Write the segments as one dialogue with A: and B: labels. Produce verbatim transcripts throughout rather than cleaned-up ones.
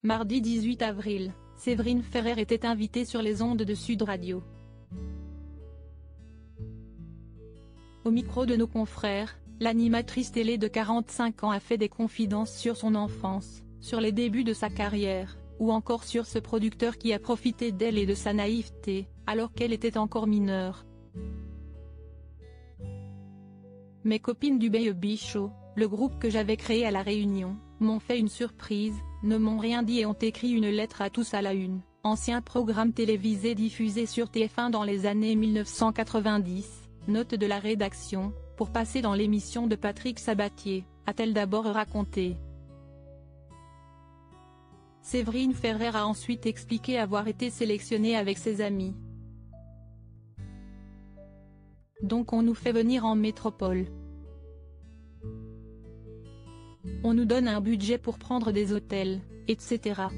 A: Mardi dix-huit avril, Séverine Ferrer était invitée sur les ondes de Sud Radio. Au micro de nos confrères, l'animatrice télé de quarante-cinq ans a fait des confidences sur son enfance, sur les débuts de sa carrière, ou encore sur ce producteur qui a profité d'elle et de sa naïveté, alors qu'elle était encore mineure. Mes copines du Baby Show, le groupe que j'avais créé à La Réunion, m'ont fait une surprise, ne m'ont rien dit et ont écrit une lettre à tous à la une, ancien programme télévisé diffusé sur T F un dans les années mille neuf cent quatre-vingt-dix, note de la rédaction, pour passer dans l'émission de Patrick Sabatier, a-t-elle d'abord raconté. Séverine Ferrer a ensuite expliqué avoir été sélectionnée avec ses amis. Donc on nous fait venir en métropole. On nous donne un budget pour prendre des hôtels, et cetera.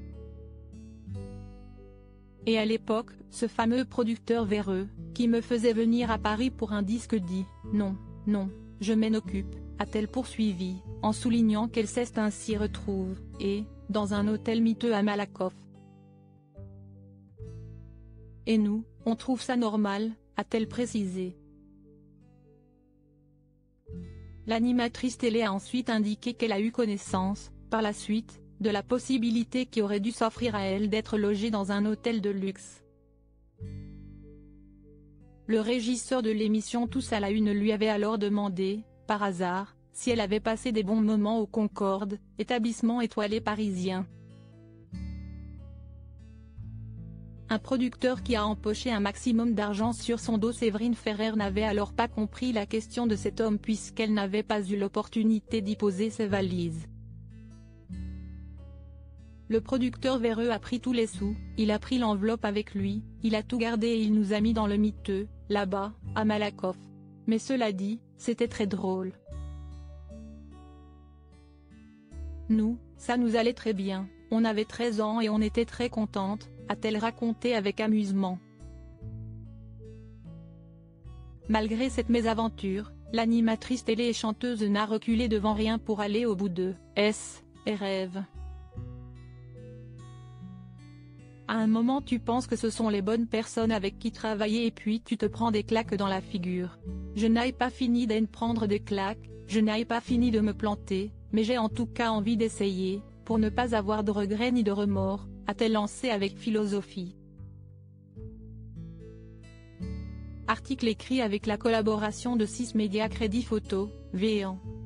A: Et à l'époque, ce fameux producteur véreux, qui me faisait venir à Paris pour un disque dit « Non, non, je m'en occupe », a-t-elle poursuivi, en soulignant qu'elle s'est ainsi retrouve, et, dans un hôtel miteux à Malakoff. Et nous, on trouve ça normal, a-t-elle précisé. L'animatrice télé a ensuite indiqué qu'elle a eu connaissance, par la suite, de la possibilité qui aurait dû s'offrir à elle d'être logée dans un hôtel de luxe. Le régisseur de l'émission Tous à la Une lui avait alors demandé, par hasard, si elle avait passé des bons moments au Concorde, établissement étoilé parisien. Un producteur qui a empoché un maximum d'argent sur son dos. Séverine Ferrer n'avait alors pas compris la question de cet homme puisqu'elle n'avait pas eu l'opportunité d'y poser ses valises. Le producteur véreux a pris tous les sous, il a pris l'enveloppe avec lui, il a tout gardé et il nous a mis dans le miteux, là-bas, à Malakoff. Mais cela dit, c'était très drôle. Nous, ça nous allait très bien, on avait treize ans et on était très contentes, a-t-elle raconté avec amusement. Malgré cette mésaventure, l'animatrice télé et chanteuse n'a reculé devant rien pour aller au bout de ses rêves. À un moment tu penses que ce sont les bonnes personnes avec qui travailler et puis tu te prends des claques dans la figure. Je n'ai pas fini d'en prendre des claques, je n'ai pas fini de me planter, mais j'ai en tout cas envie d'essayer, pour ne pas avoir de regrets ni de remords, a-t-elle lancé avec philosophie. Article écrit avec la collaboration de six médias Crédit Photo, Véan.